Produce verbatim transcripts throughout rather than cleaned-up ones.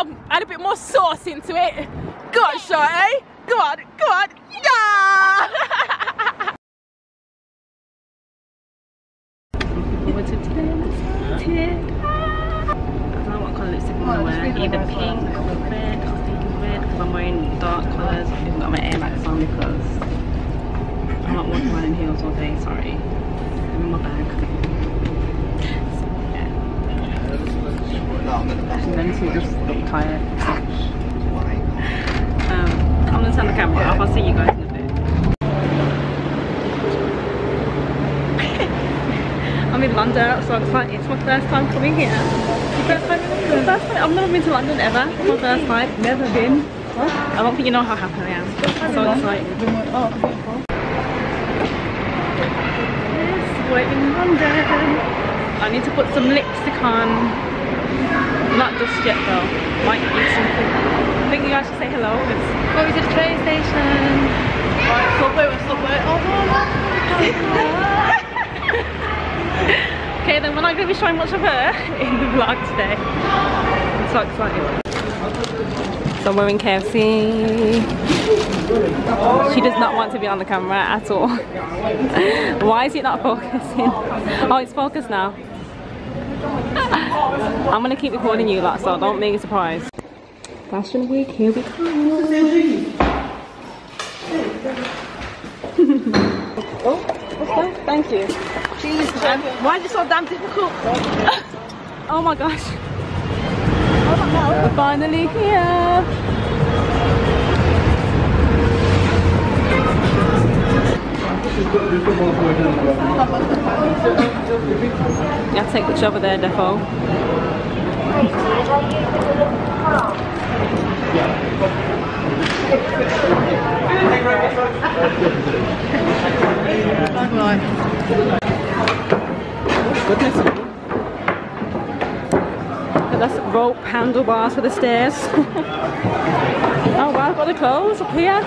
more, add a bit more sauce into it. Go on, shorty. Go on, go on. Yeah! What's it today? I don't know what colour lipstick I'm gonna wear. Either pink or red. I was thinking red because I'm wearing dark colours. I've got my Air Max on because I'm not walking around in heels all day. Sorry. I'm in my bag. So, yeah. And then she just look tired. Um, I'm gonna turn the camera off. I'll see you guys in a bit. I'm in London, so it's like it's my first time coming here. First time in London? First time. I've never been to London ever. It's my first time. Never been. What? I don't think you know how happy I am. So excited. Oh, yes, we're in London. I need to put some lipstick on. Not just yet though. Might eat something. I think you guys should say hello. It's going to the train station. Right, subway, we're subway. Oh no. Okay, then we're not going to be showing much of her in the vlog today. I'm so excited. So we're in K F C. She does not want to be on the camera at all. Why is it not focusing? Oh, it's focused now. I'm going to keep recording you lot, so don't make a surprise. Fashion week, here we come. Oh, what's that? Thank you. Jeez, um, why is it so damn difficult? Oh my gosh. We're finally here. You have to take a picture over there, Defo. Goodness me. That's rope handlebars for the stairs. Oh wow, I've got the clothes up here.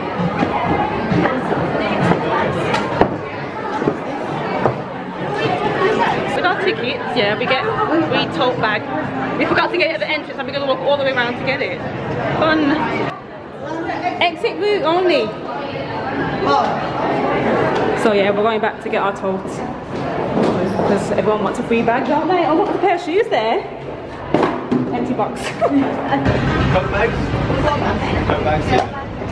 With our tickets, yeah, we get a free tote bag. We forgot to get it at the entrance and we're going to walk all the way around to get it. Fun. Exit route only. So yeah, we're going back to get our totes. Because everyone wants a free bag, don't they? Oh, look at the pair of shoes there. Empty box. Coat bags? Coat bags, yeah.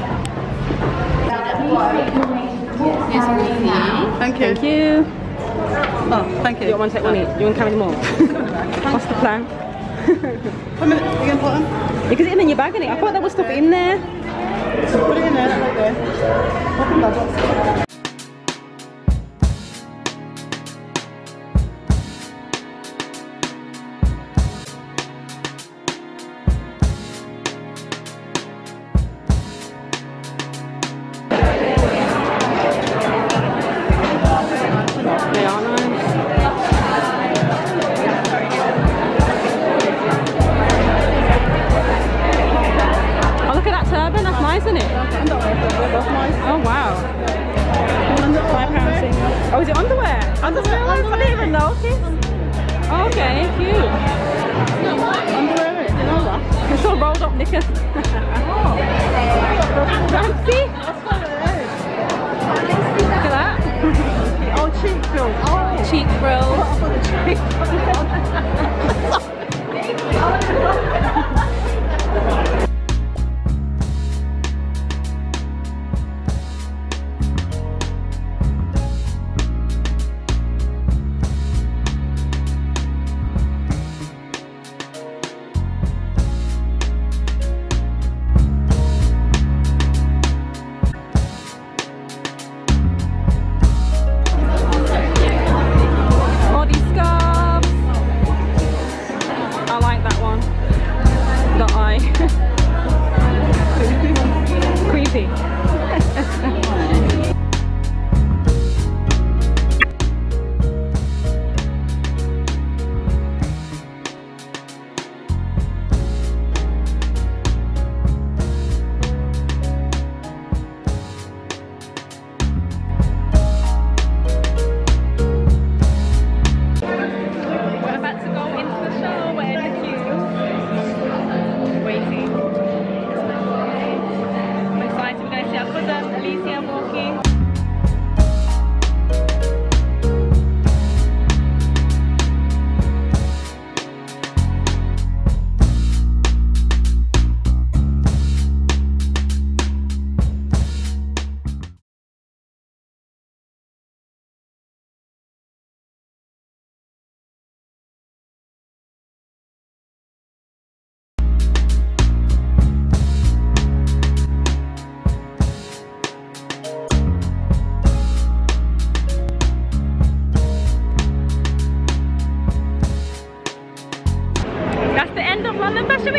Thank you. Thank you. Oh, thank you. You don't want to take one each? You want to carry them all? What's the plan? One minute, are you going to put them? You can put them in your bag, innit? I thought there was stuff in there. Put it in there, right there. Open that box. Oh wow. Oh, is it underwear? Underwear? I didn't even notice. Oh, okay, cute. Underwear, you know that? It's all rolled up knickers. Fancy? Look at that. Oh, cheek frills. Oh. Cheek frills.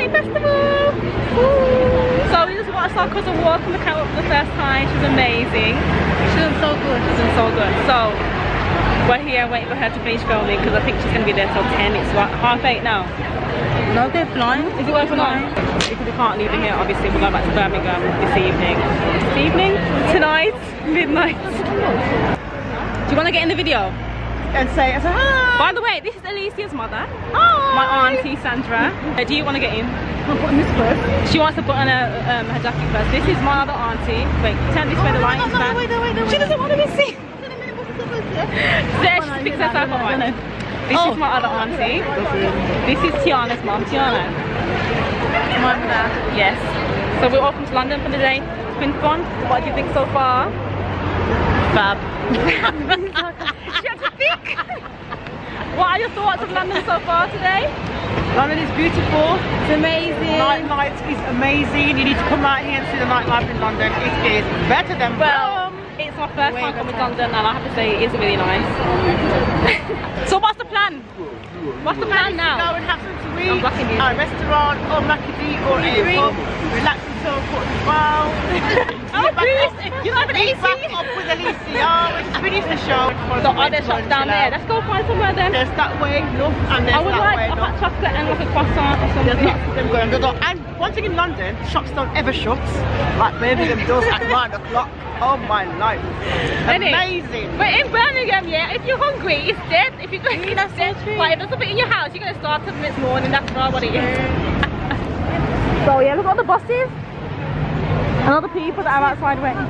Street Festival. Woo. So we just watched our cousin walk on the catwalk for the first time. She's amazing. She's doing so good. She's doing so good. So we're here waiting for her to finish filming because I think she's going to be there till ten. It's like half eight now. No, they're flying. Is it worth for nine? Because we can't leave it here, obviously. We're going back to Birmingham this evening. This evening? Tonight? Midnight? Do you want to get in the video? And say, say hi. By the way, this is Alicia's mother. Hi. My auntie Sandra. Uh, do you want to get in? I'm putting this first. She wants to put on her, um, her jacket first. This is my other auntie. Wait, turn this way, the light is back. Wait, wait, wait, She doesn't want to be seen. There, she picks herself up. This Oh. is my other auntie. This is Tiana's mom. Tiana. My mother. Yes. So we're off to London for the day. It's been fun. What do you think so far? Fab. She had to think. What are your thoughts of London so far today? London is beautiful. It's amazing. Night life is amazing. You need to come out here and see the nightlife in London. It is better than Well, Rome. it's my first Way time coming to better. London and I have to say it is really nice. So what's the plan? What's the plan Go now? and have something to I'm eat blocking you. at a restaurant or Macadie or a pub. Relax until quarter to twelve. Oh, please. You don't have an A Meet C? back up with Alicia. When she finishes the show. So are there shops down there? Let's go find somewhere then. There's that way, north, and there's I would that like way, a hot north. chocolate and like a croissant or There's something. lots of them going. There's lot- And one thing in London, shops don't ever shut. Like Birmingham does at nine o'clock. Oh my life. Innit? Amazing. But in Birmingham, yeah, if you're hungry, it's dead. If you're going, that's dead. Like, if there's something in your house, you're going to start ten minutes morning. That's not what it is. So yeah, look at all the buses and all the people that are outside waiting.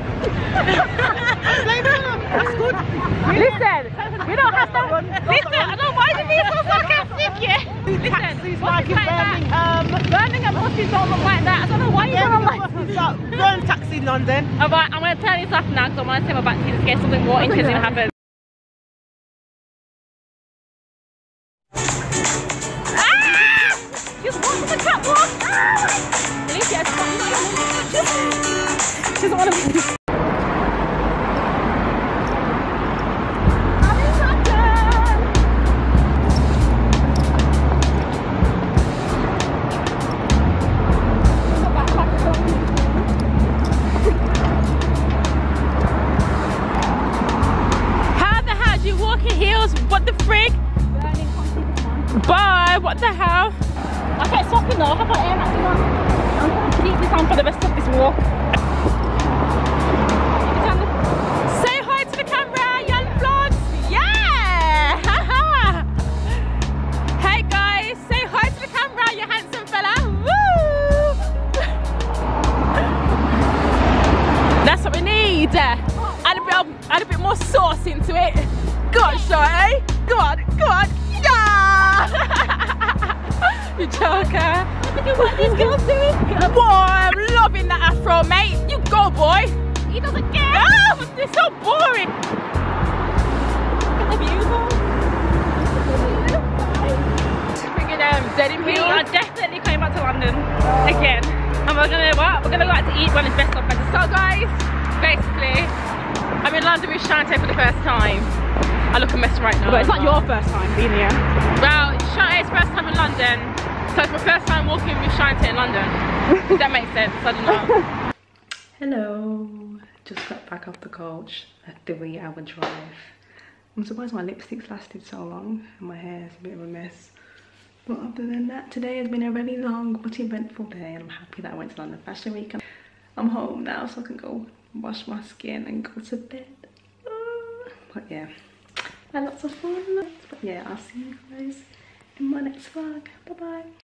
That's good. Listen, we don't have to. Listen, I don't mind you being so sarcastic, yeah. Listen, Taxis buses like in like that. Birmingham. Birmingham buses don't look like that. I don't know why you Yeah, don't the like. buses are- Go and taxi in London. Alright, I'm going to turn this off now because I want to take my back to in case something more interesting happens. Ah! Just walk on the catwalk! Ah! Alicia, it's not- she doesn't want to move. What the frig? Bye, what the hell? I can't stop enough, I've got air matching on. I'm going to keep this on for the rest of this walk. Say hi to the camera, young vlogs! Yeah! Hey guys, say hi to the camera, you handsome fella! Woo! That's what we need. Add a bit, of, add a bit more sauce into it. Go on, shorty. Go on, go on. Yeah! You joker. Look at what these girls doing. Boy, I'm loving that afro, mate. You go, boy. He doesn't care. Oh, it's so boring. Look at the view, Freaking um, dead in me. We are definitely coming back to London again. And we're gonna what? We're gonna go out to eat when it's best of friends. So guys, basically, I'm in London with Shantae for the first time. I look a mess right now. But it's not your first time being here. Well, Shantae's first time in London, so it's my first time walking with Shantae in London. If that makes sense, I don't know. Hello, just got back off the coach, a three hour drive. I'm surprised my lipstick's lasted so long and my hair is a bit of a mess. But other than that, today has been a very long but eventful day and I'm happy that I went to London Fashion Week. I'm home now so I can go wash my skin and go to bed. Uh, but yeah. Had lots of fun, but yeah, I'll see you guys in my next vlog. Bye bye.